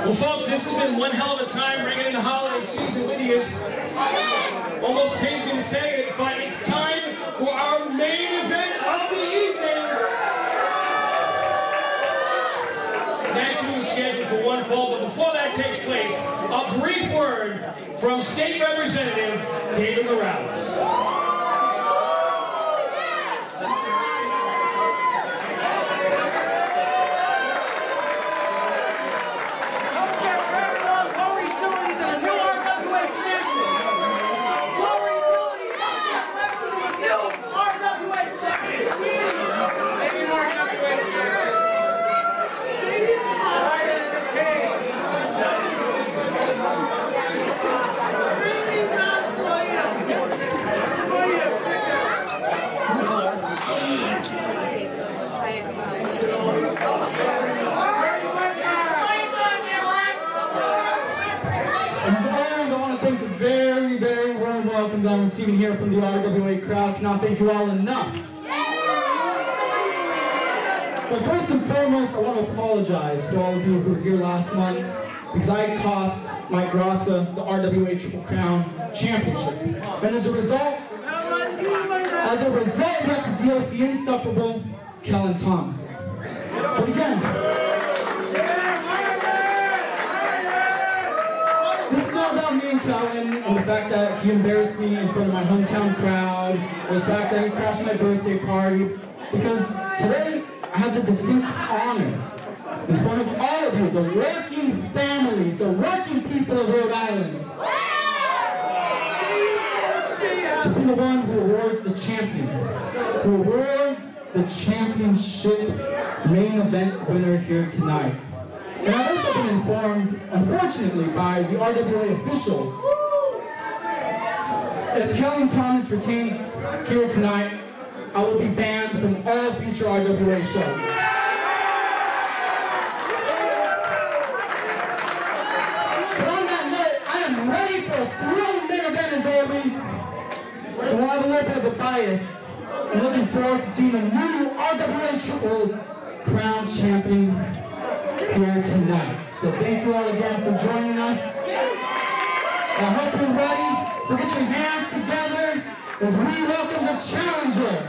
Well, folks, this has been one hell of a time bringing in the holiday season with you. Almost pains me to say it, but it's time for our main event of the evening. That too is scheduled for one fall, but before that takes place, a brief word from State Representative David Morales. I'm receiving here from the RWA crowd. Cannot thank you all enough. But first and foremost, I want to apologize to all of you who were here last month because I cost Mike Grassa the RWA Triple Crown Championship. And as a result, we have to deal with the insufferable Kellan Thomas. But again, this is not about me and Kellan and the fact that he embarrassed me in front of my hometown crowd, or the fact that he crashed my birthday party, because today I have the distinct honor in front of all of you, the working families, the working people of Rhode Island, to be the one who awards the champion, who awards the championship main event winner here tonight. And I've also been informed, unfortunately, by the RWA officials, if Kellan Thomas retains here tonight, I will be banned from all future RWA shows. But on that note, I am ready for a thrilling main event as always. And we'll have a little bit of a bias. I'm looking forward to seeing the new RWA Triple Crown Champion here tonight. So thank you all again for joining us. I hope you're ready. So get your hands together as we welcome the challenger.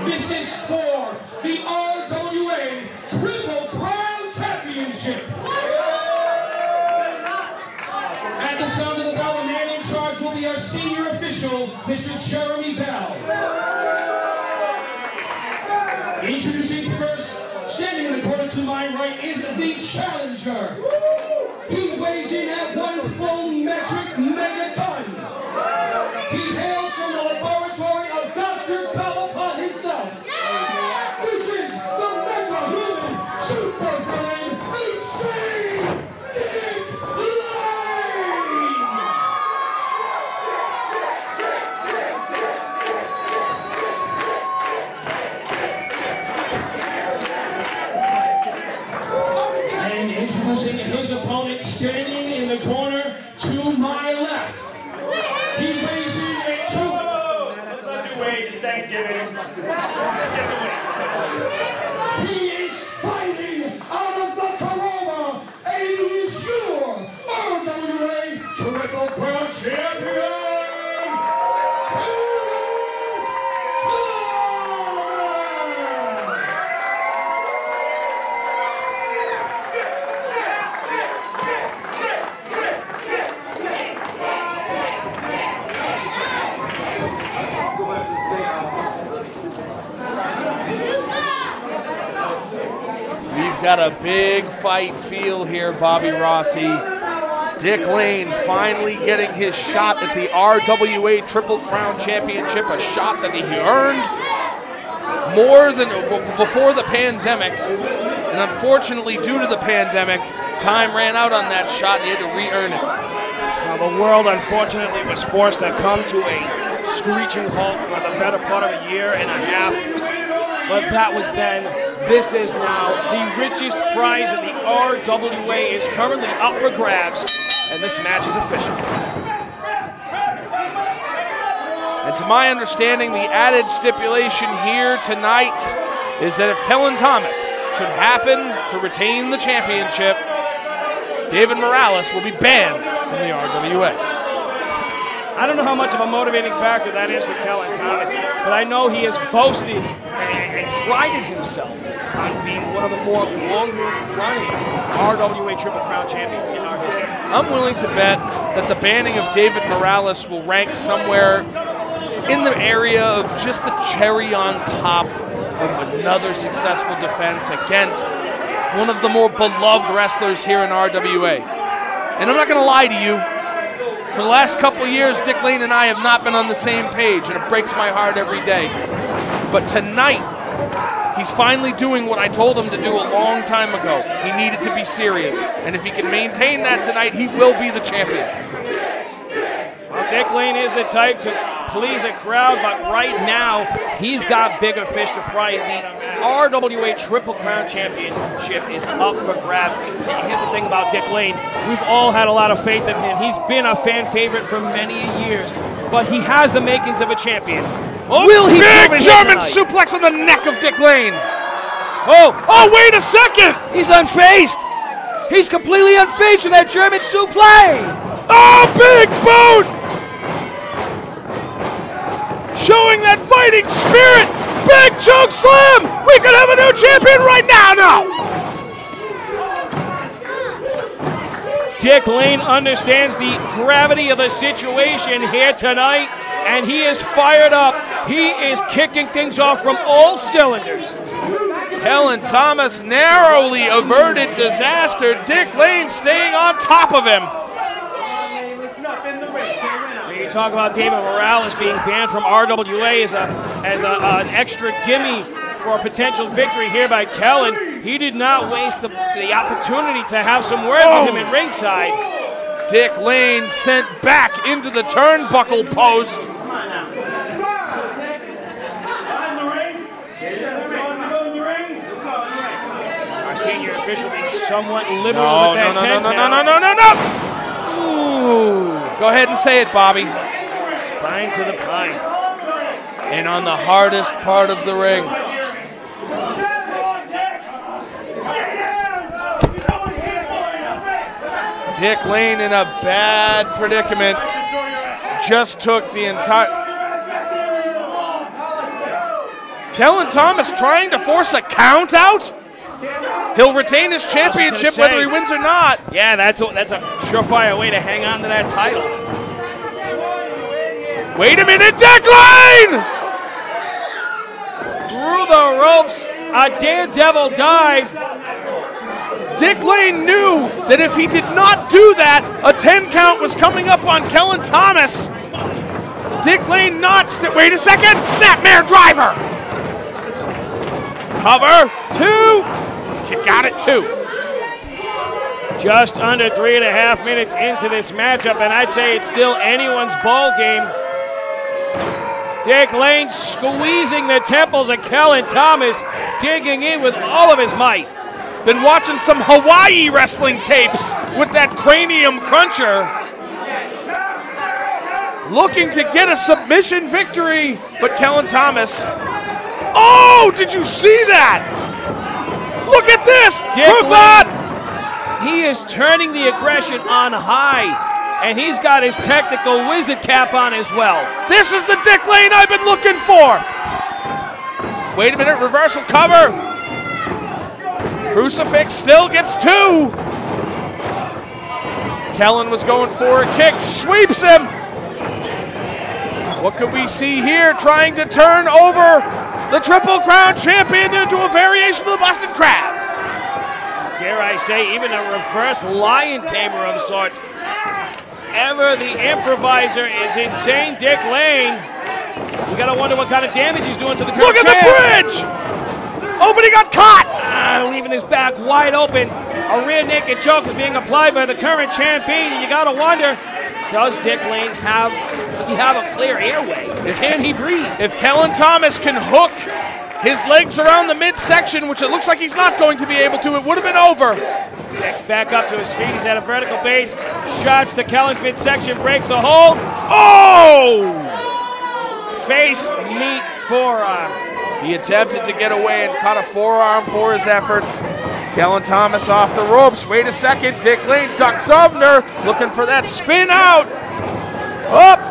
This is for the RWA Triple Crown Championship. At the sound of the bell, the man in charge will be our senior official, Mr. Jeremy Bell. Introducing first, standing in the corner to my right, is the challenger. He weighs in at 1 full metric megaton. He hails from the laboratory of Dr. Kellan himself. This is the meta-human supervillain, Insane Dick Lane! And introducing his opponent, standing in the corner to my left. He weighs in at 2. Let's not do weight. It's Thanksgiving. He is fighting out of the Corona, and he is your RWA Triple Crown Champion! We've got a big fight feel here, Bobby Rossi. Dick Lane finally getting his shot at the RWA Triple Crown Championship, a shot that he earned more than before the pandemic. And unfortunately, due to the pandemic, time ran out on that shot and he had to re-earn it. Now, the world, unfortunately, was forced to come to a screeching halt for the better part of a year and a half. But that was then. This is now. The richest prize in the RWA is currently up for grabs, and this match is official. And to my understanding, the added stipulation here tonight is that if Kellan Thomas should happen to retain the championship, David Morales will be banned from the RWA. I don't know how much of a motivating factor that is for Kellan Thomas, but I know he has boasted and prided himself on being one of the more longer-running RWA Triple Crown champions in our history. I'm willing to bet that the banning of David Morales will rank somewhere in the area of just the cherry on top of another successful defense against one of the more beloved wrestlers here in RWA. And I'm not going to lie to you, for the last couple of years, Dick Lane and I have not been on the same page, and it breaks my heart every day. But tonight, he's finally doing what I told him to do a long time ago. He needed to be serious, and if he can maintain that tonight, he will be the champion. Well, Dick Lane is the type to please a crowd, but right now, he's got bigger fish to fry. The RWA Triple Crown Championship is up for grabs. Here's the thing about Dick Lane. We've all had a lot of faith in him. He's been a fan favorite for many years, but he has the makings of a champion. Oh, will he big German suplex on the neck of Dick Lane. Oh, wait a second. He's unfazed. He's completely unfazed from that German suplex. Oh, big boot. Showing that fighting spirit. Big choke slam. We could have a new champion right now. Dick Lane understands the gravity of the situation here tonight, and he is fired up. He is kicking things off from all cylinders. Kellan Thomas narrowly averted disaster. Dick Lane staying on top of him. You talk about David Morales being banned from RWA as an extra gimme for a potential victory here by Kellan. He did not waste the opportunity to have some words with him at ringside. Dick Lane sent back into the turnbuckle post. Our senior official being somewhat liberal with that No. Ooh. Go ahead and say it, Bobby. Spine to the pine. And on the hardest part of the ring. Dick Lane in a bad predicament. Just took the entire... Kellan Thomas trying to force a count out. He'll retain his championship whether he wins or not. Yeah, that's a surefire way to hang on to that title. Wait a minute, Dick Lane! Through the ropes, a daredevil dive. Dick Lane knew that if he did not do that, a 10 count was coming up on Kellan Thomas. Dick Lane notched it. Wait a second, snapmare driver. Cover, 2. You got it, 2. Just under 3.5 minutes into this matchup, and I'd say it's still anyone's ball game. Dick Lane squeezing the temples of Kellan Thomas, digging in with all of his might. Been watching some Hawaii wrestling tapes with that cranium cruncher. Looking to get a submission victory, but Kellan Thomas. Oh, did you see that? Look at this! Cravat! He is turning the aggression on high, and he's got his technical wizard cap on as well. This is the Dick Lane I've been looking for! Wait a minute, reversal cover. Crucifix still gets 2. Kellan was going for a kick, sweeps him. What could we see here? Trying to turn over the Triple Crown champion into a variation of the Boston Crab. Dare I say, even a reverse lion tamer of sorts. Ever the improviser is insane Dick Lane. You gotta wonder what kind of damage he's doing to the current champ. Look at the bridge! Oh, but he got caught! Leaving his back wide open. A rear naked choke is being applied by the current champion, and you gotta wonder, does Dick Lane have a clear airway? Can he breathe? If Kellan Thomas can hook his legs around the midsection, which it looks like he's not going to be able to, it would have been over. Dick's back up to his feet. He's at a vertical base. Shots to Kellan's midsection, breaks the hold. Oh! Face, meet, forearm. He attempted to get away and caught a forearm for his efforts. Kellan Thomas off the ropes. Wait a second. Dick Lane ducks under, looking for that spin out. Up.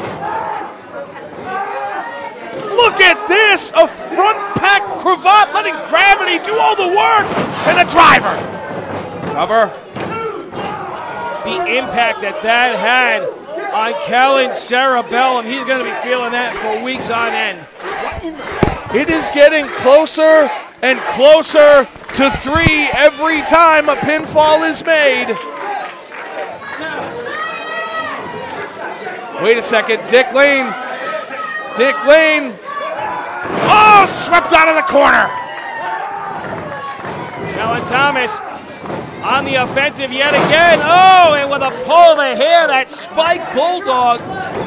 Look at this. A front pack cravat letting gravity do all the work. And a driver. Cover. The impact that had on Kellan's cerebellum, he's going to be feeling that for weeks on end. It is getting closer and closer to 3 every time a pinfall is made. Wait a second, Dick Lane. Dick Lane. Oh, swept out of the corner. Kellan Thomas on the offensive yet again. Oh, and with a pull of the hair, that spike bulldog.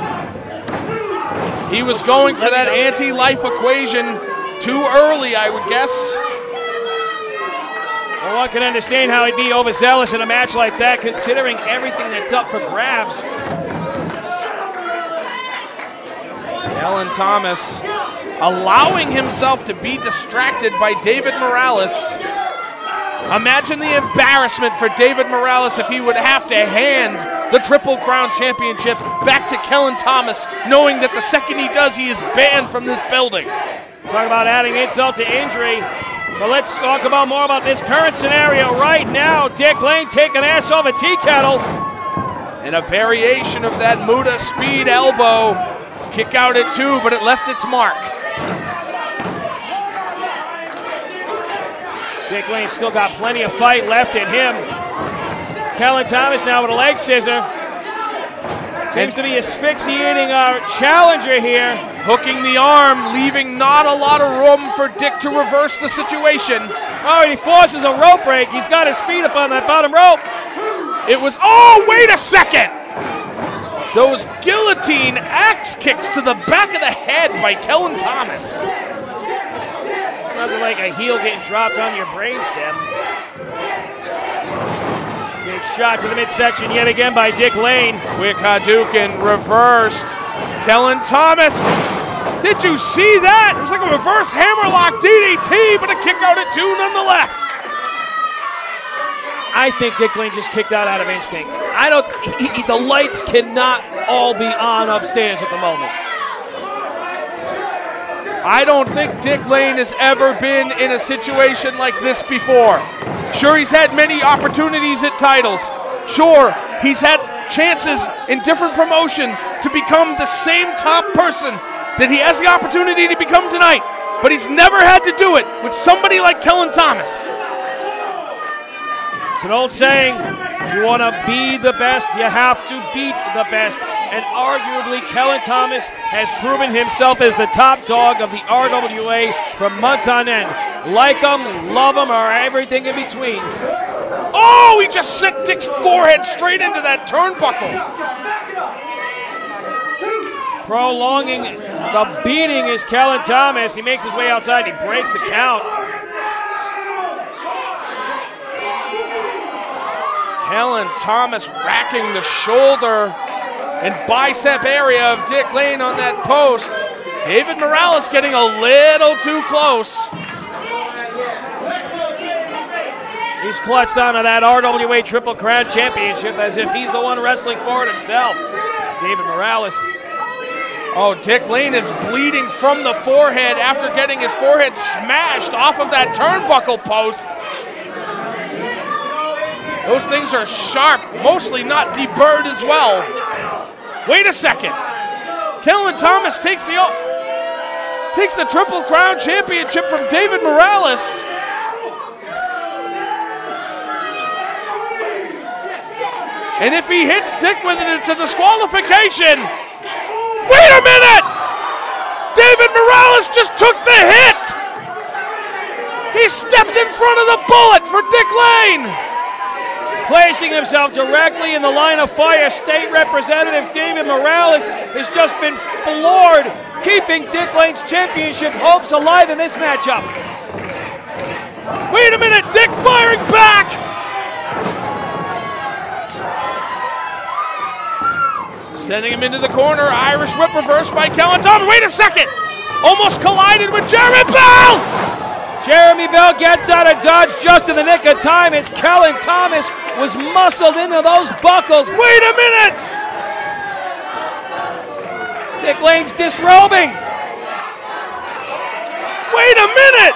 He was going for that anti-life equation too early, I would guess. Well, one can understand how he'd be overzealous in a match like that, considering everything that's up for grabs. Kellan Thomas allowing himself to be distracted by David Morales. Imagine the embarrassment for David Morales if he would have to hand the Triple Crown Championship back to Kellan Thomas, knowing that the second he does, he is banned from this building. Talk about adding insult to injury. But let's talk about more about this current scenario right now. Dick Lane taking ass off a tea kettle. And a variation of that Muda speed elbow. Kick out at 2, but it left its mark. Dick Lane still got plenty of fight left in him. Kellan Thomas now with a leg scissor. Seems to be asphyxiating our challenger here. Hooking the arm, leaving not a lot of room for Dick to reverse the situation. Oh, he forces a rope break. He's got his feet up on that bottom rope. It was, oh, wait a second. Those guillotine axe kicks to the back of the head by Kellan Thomas. Nothing like a heel getting dropped on your brainstem. Big shot to the midsection yet again by Dick Lane. Quick Hadouken reversed. Kellan Thomas, did you see that? It was like a reverse hammerlock DDT, but a kick out at 2 nonetheless. I think Dick Lane just kicked out of instinct. The lights cannot all be on upstairs at the moment. I don't think Dick Lane has ever been in a situation like this before. Sure, he's had many opportunities at titles. Sure, he's had chances in different promotions to become the same top person that he has the opportunity to become tonight, but he's never had to do it with somebody like Kellan Thomas. It's an old saying, if you want to be the best, you have to beat the best. And arguably, Kellan Thomas has proven himself as the top dog of the RWA for months on end. Like him, love him, or everything in between. Oh, he just sent Dick's forehead straight into that turnbuckle. Prolonging the beating is Kellan Thomas. He makes his way outside. He breaks the count. Kellan Thomas racking the shoulder and bicep area of Dick Lane on that post. David Morales getting a little too close. He's clutched onto that RWA Triple Crown Championship as if he's the one wrestling for it himself. David Morales. Oh, Dick Lane is bleeding from the forehead after getting his forehead smashed off of that turnbuckle post. Those things are sharp, mostly not deburred as well. Wait a second. Kellan Thomas takes the Triple Crown Championship from David Morales. And if he hits Dick with it, it's a disqualification. Wait a minute! David Morales just took the hit! He stepped in front of the bullet for Dick Lane! Placing himself directly in the line of fire, State Representative David Morales has just been floored, keeping Dick Lane's championship hopes alive in this matchup. Wait a minute, Dick firing back! Sending him into the corner, Irish whip reverse by Kellan Thomas. Wait a second! Almost collided with Jeremy Bell! Jeremy Bell gets out of dodge just in the nick of time as Kellan Thomas was muscled into those buckles. Wait a minute! Dick Lane's disrobing. Wait a minute!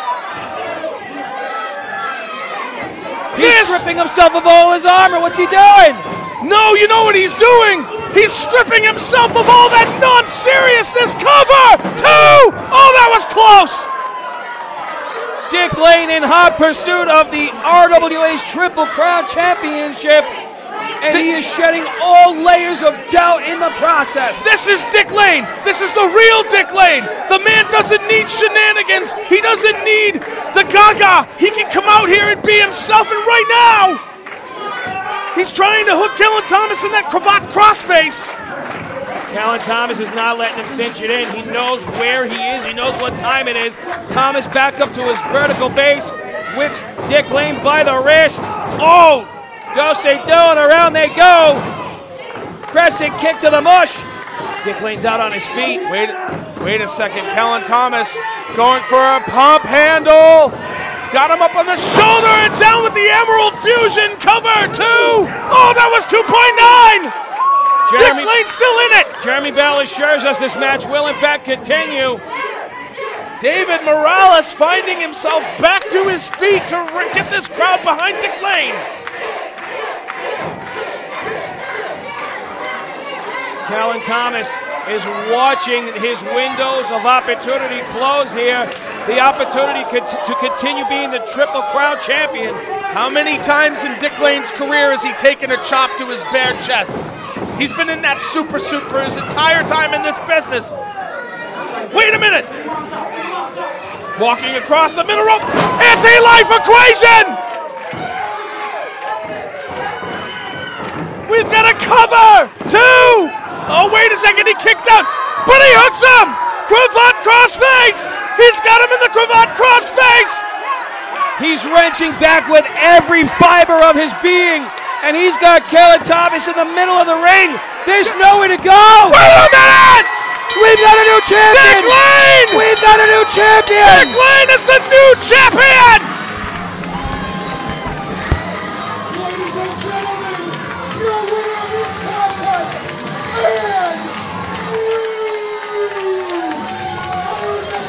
He's stripping himself of all his armor. What's he doing? No, you know what he's doing? He's stripping himself of all that non-seriousness. Cover! 2! Oh, that was close! Dick Lane in hot pursuit of the RWA's Triple Crown Championship, and he is shedding all layers of doubt in the process. This is Dick Lane. This is the real Dick Lane. The man doesn't need shenanigans. He doesn't need the gaga. He can come out here and be himself, and right now, he's trying to hook Kellan Thomas in that cravat crossface. Kellan Thomas is not letting him cinch it in. He knows where he is. He knows what time it is. Thomas back up to his vertical base. Whips Dick Lane by the wrist. Oh! Do-se-do, and around they go. Crescent kick to the mush. Dick Lane's out on his feet. Wait a second. Kellan Thomas going for a pump handle. Got him up on the shoulder and down with the Emerald Fusion. Cover 2. Oh, that was 2.9. Dick Lane's still in it. Jeremy Bell assures us this match will in fact continue. David Morales finding himself back to his feet to get this crowd behind Dick Lane. Kellan Thomas is watching his windows of opportunity close here. The opportunity to continue being the Triple Crown champion. How many times in Dick Lane's career has he taken a chop to his bare chest? He's been in that super suit for his entire time in this business. Wait a minute. Walking across the middle rope. Anti-life equation! We've got a cover! 2! Oh, wait a second, he kicked out. But he hooks him! Cravat crossface! He's got him in the cravat crossface! He's wrenching back with every fiber of his being. And he's got Kellan Thomas in the middle of the ring. There's nowhere to go. Wait a minute! We've got a new champion! Dick Lane! We've got a new champion! Dick Lane is the new champion! Ladies and gentlemen, your winner of this contest, and our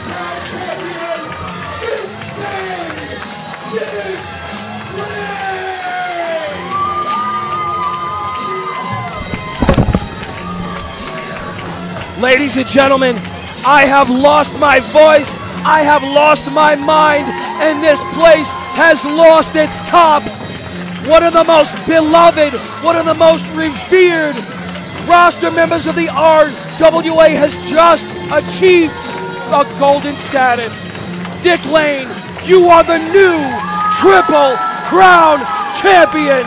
Crown Champion, Insane Dick Lane! Ladies and gentlemen, I have lost my voice, I have lost my mind, and this place has lost its top. One of the most beloved, one of the most revered roster members of the RWA has just achieved a golden status. Dick Lane, you are the new Triple Crown Champion.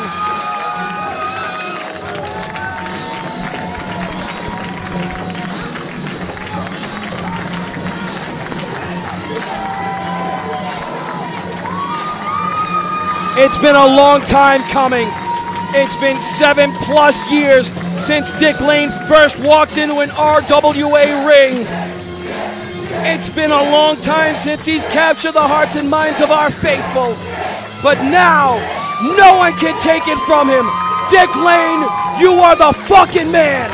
It's been a long time coming. It's been 7+ years since Dick Lane first walked into an RWA ring. It's been a long time since he's captured the hearts and minds of our faithful. But now, no one can take it from him. Dick Lane, you are the fucking man.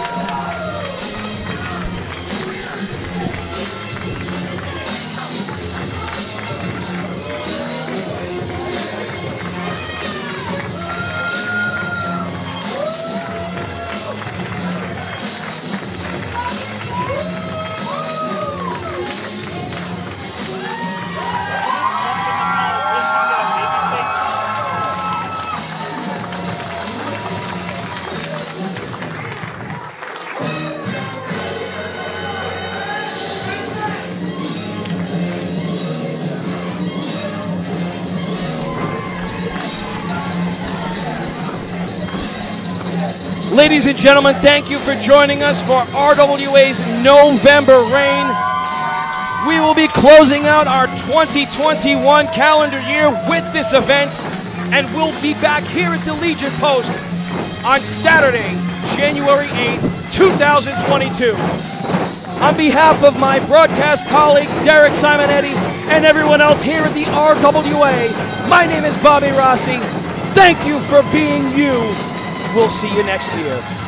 Ladies and gentlemen, thank you for joining us for RWA's November reign. We will be closing out our 2021 calendar year with this event, and we'll be back here at the Legion Post on Saturday, January 8th, 2022. On behalf of my broadcast colleague, Derek Simonetti, and everyone else here at the RWA, my name is Bobby Rossi. Thank you for being you. We'll see you next year.